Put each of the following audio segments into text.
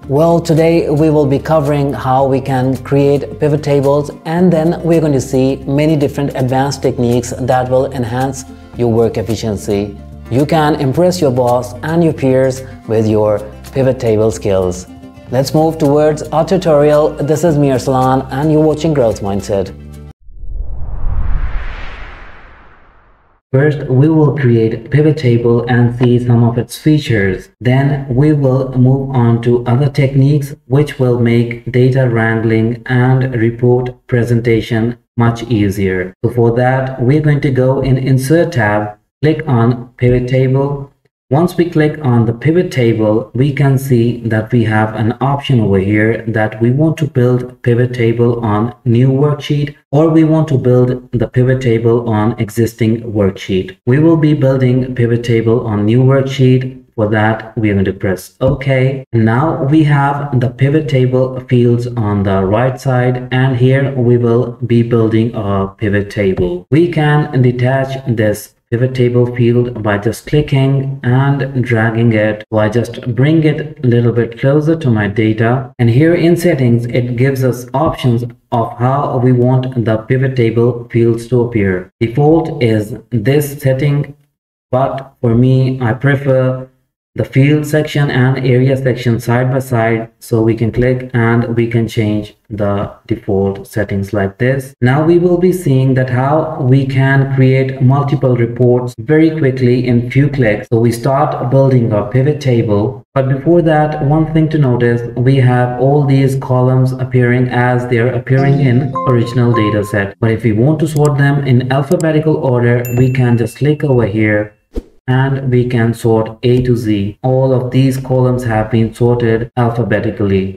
Well, today we will be covering how we can create pivot tables, and then we're going to see many different advanced techniques that will enhance your work efficiency. You can impress your boss and your peers with your pivot table skills. Let's move towards our tutorial. This is me, Arsalan, and you're watching Growth Mindset. First, we will create pivot table and see some of its features. Then we will move on to other techniques which will make data wrangling and report presentation much easier. So for that, we're going to go in Insert tab, click on Pivot Table. Once we click on the pivot table, we can see that we have an option over here that we want to build pivot table on new worksheet, or we want to build the pivot table on existing worksheet. We will be building pivot table on new worksheet. For that, we are going to press OK. Now we have the pivot table fields on the right side, and here we will be building a pivot table. We can detach this pivot table field by just clicking and dragging it. So I just bring it a little bit closer to my data, and here in settings it gives us options of how we want the pivot table fields to appear. Default is this setting, but for me I prefer the field section and area section side by side, so we can click and we can change the default settings like this. Now we will be seeing that how we can create multiple reports very quickly in few clicks. So we start building our pivot table, but before that, one thing to notice, we have all these columns appearing as they're appearing in original data set. But if we want to sort them in alphabetical order, we can just click over here and we can sort A to Z. All of these columns have been sorted alphabetically.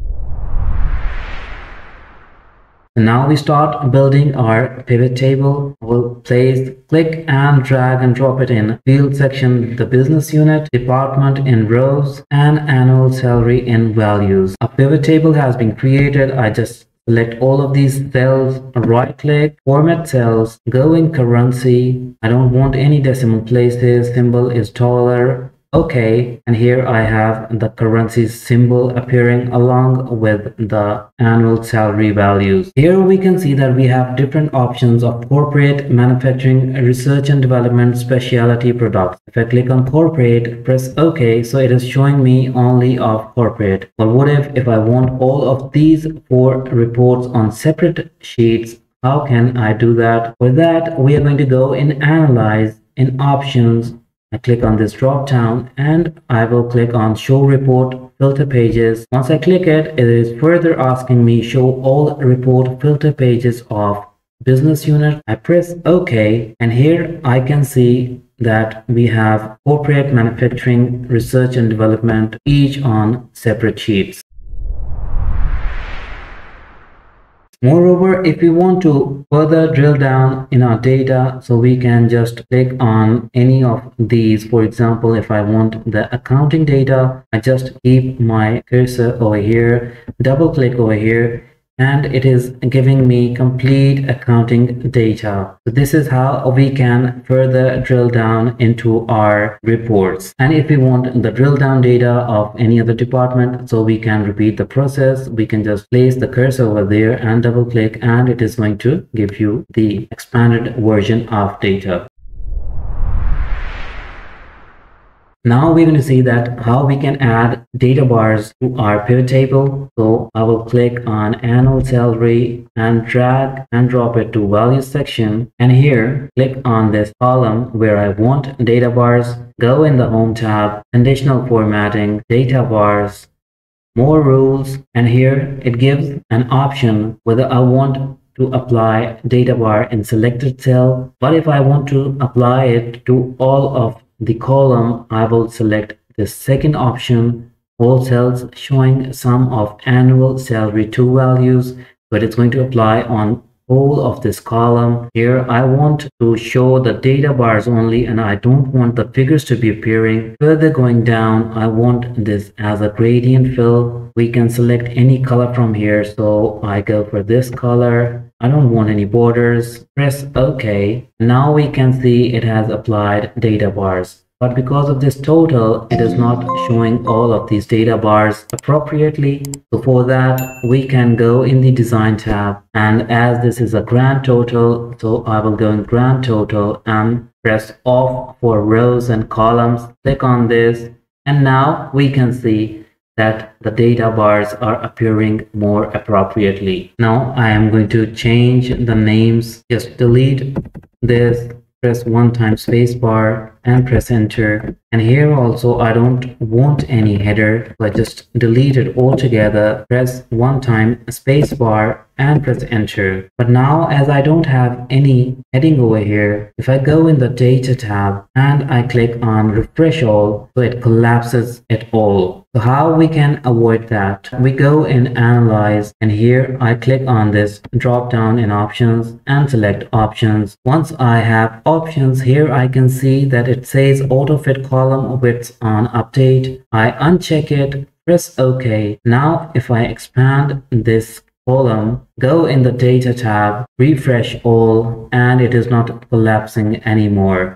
Now we start building our pivot table. We'll click and drag and drop it in field section, the business unit, department in rows, and annual salary in values. A pivot table has been created. I just select all of these cells, right click, format cells, go in currency. I don't want any decimal places, symbol is taller. Okay, and here I have the currency symbol appearing along with the annual salary values. Here we can see that we have different options of corporate, manufacturing, research and development, specialty products. If I click on corporate, press OK, so it is showing me only of corporate. But what if I want all of these 4 reports on separate sheets? How can I do that? For that, we are going to go in Analyze, in Options. I click on this drop down and I will click on Show Report Filter Pages. Once I click it, it is further asking me show all report filter pages of business unit. I press OK, and here I can see that we have corporate, manufacturing, research and development, each on separate sheets. Moreover, if we want to further drill down in our data, so we can just click on any of these. For example, if I want the accounting data, I just keep my cursor over here, double click over here, and it is giving me complete accounting data. So this is how we can further drill down into our reports. And if we want the drill down data of any other department, so we can repeat the process. We can just place the cursor over there and double click, and it is going to give you the expanded version of data. Now we're going to see that how we can add data bars to our pivot table. So I will click on annual salary and drag and drop it to values section. And here, click on this column where I want data bars. Go in the Home tab, Conditional Formatting, Data Bars, More Rules. And here it gives an option whether I want to apply data bar in selected cell. But if I want to apply it to all of the column, I will select the second option, all cells showing sum of annual salary to values, but it's going to apply on whole of this column. Here I want to show the data bars only, and I don't want the figures to be appearing. Further going down, I want this as a gradient fill. We can select any color from here, so I go for this color. I don't want any borders. Press OK. Now we can see it has applied data bars. but because of this total, it is not showing all of these data bars appropriately. So for that, we can go in the design tab, and as this is a grand total, so I will go in grand total and press off for rows and columns. Click on this, and now we can see that the data bars are appearing more appropriately. Now I am going to change the names. Just delete this, press one time spacebar and press enter. And here also I don't want any header, so I just delete it altogether, press one time spacebar and press enter. But now as I don't have any heading over here, if I go in the data tab and I click on refresh all, so it collapses it all. So how we can avoid that? We go in analyze, and here I click on this drop down in options and select options. Once I have options, here I can see that it says auto fit column width on update. I uncheck it, press OK. Now if I expand this column, go in the data tab, refresh all, and it is not collapsing anymore.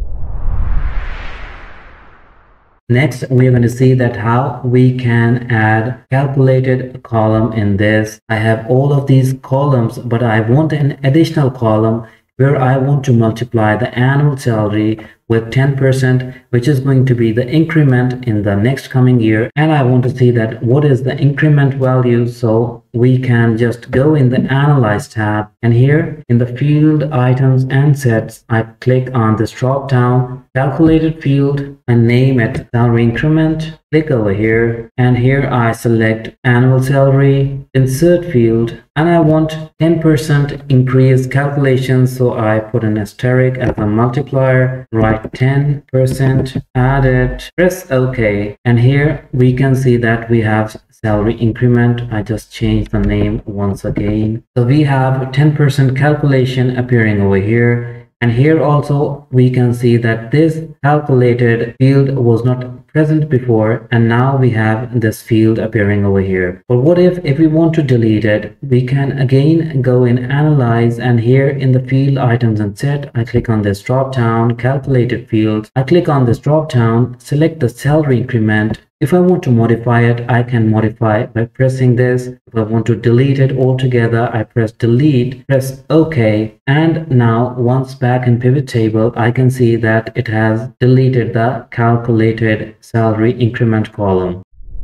Next, we are going to see that how we can add calculated column in this. I have all of these columns, but I want an additional column where I want to multiply the annual salary with 10%, which is going to be the increment in the next coming year. And I want to see that what is the increment value. So we can just go in the analyze tab, and here in the field items and sets, I click on this drop down calculated field and name it salary increment. Click over here, and here I select annual salary, insert field, and I want 10% increase calculation. So I put an asterisk as a multiplier, write 10%, add it, press OK, and here we can see that we have salary increment. I just changed the name once again. So we have 10% calculation appearing over here. And here also we can see that this calculated field was not present before, and now we have this field appearing over here. But what if we want to delete it? We can again go in analyze, and here in the field items and set, I click on this drop down calculated field. I click on this drop down, select the salary increment. If I want to modify it, I can modify by pressing this. If I want to delete it altogether, I press delete, press OK. And now once back in pivot table, I can see that it has deleted the calculated salary increment column.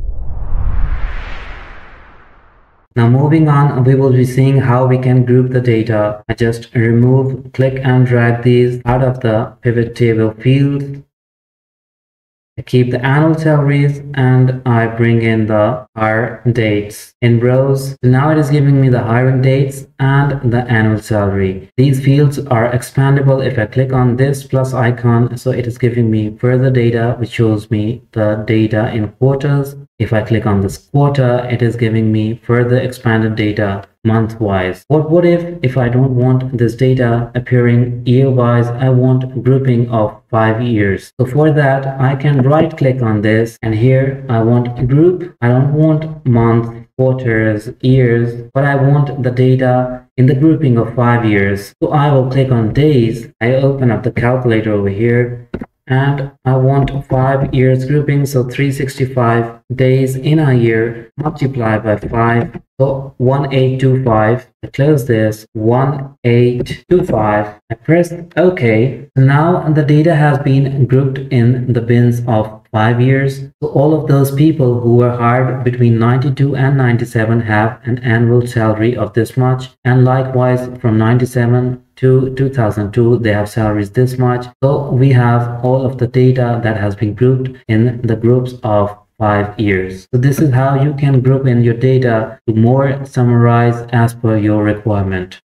Now moving on, we will be seeing how we can group the data. I just remove, click and drag these out of the pivot table fields. I keep the annual salaries and I bring in the hire dates in rows. So now it is giving me the hiring dates and the annual salary. These fields are expandable. If I click on this plus icon, so it is giving me further data, which shows me the data in quarters. If I click on this quarter, it is giving me further expanded data month-wise. What if I don't want this data appearing year-wise? I want grouping of 5 years. So for that, I can right click on this, and here I want group. I don't want month, quarters, years, but I want the data in the grouping of 5 years. So I will click on days. I open up the calculator over here, and I want 5 years grouping, so 365 days in a year multiplied by 5, so 1825. I close this, 1825. I press OK. Now the data has been grouped in the bins of 5 years. So all of those people who were hired between 92 and 97 have an annual salary of this much, and likewise from 97 to 2002 they have salaries this much. So we have all of the data that has been grouped in the groups of 5 years. So this is how you can group in your data to more summarize as per your requirement.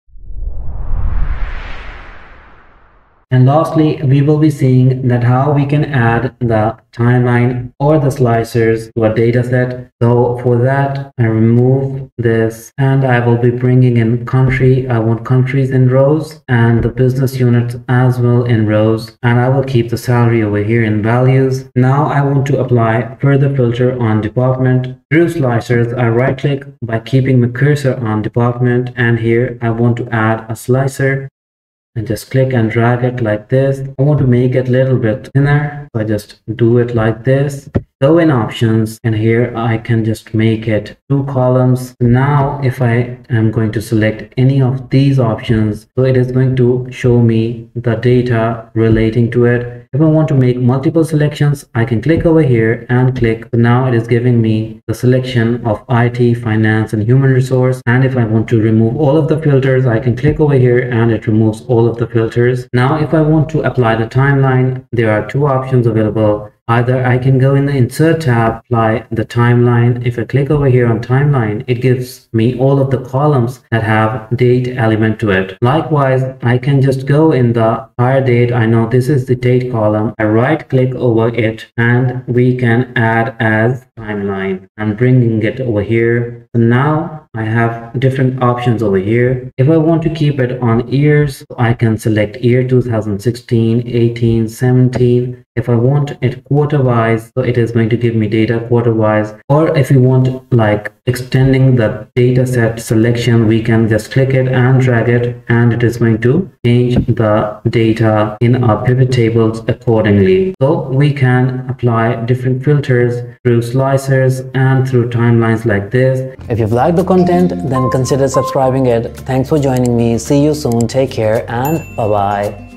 And lastly, we will be seeing that how we can add the timeline or the slicers to a data set. So for that, I remove this and I will be bringing in country. I want countries in rows and the business units as well in rows. And I will keep the salary over here in values. Now I want to apply further filter on department. Through slicers, I right click by keeping my cursor on department, and here I want to add a slicer. and just click and drag it like this. I want to make it a little bit thinner, so I just do it like this. Go in options, and here I can just make it 2 columns. Now if I am going to select any of these options, so it is going to show me the data relating to it. If I want to make multiple selections, I can click over here and click. Now it is giving me the selection of IT, finance and human resource. And if I want to remove all of the filters, I can click over here and it removes all of the filters. Now if I want to apply the timeline, there are 2 options available. Either I can go in the insert tab, apply the timeline. If I click over here on timeline, it gives me all of the columns that have date element to it. Likewise, I can just go in the hire date. I know this is the date column. I right click over it and we can add as timeline. I'm bringing it over here. So now I have different options over here. If I want to keep it on years, I can select year 2016, 18, 17. If I want it quarter wise, so it is going to give me data quarter wise. Or if you want like extending the data set selection, we can just click it and drag it and it is going to change the data in our pivot tables accordingly. So we can apply different filters through slicers and through timelines like this. If you've liked the content, then consider subscribing it. Thanks for joining me. See you soon. Take care and bye bye.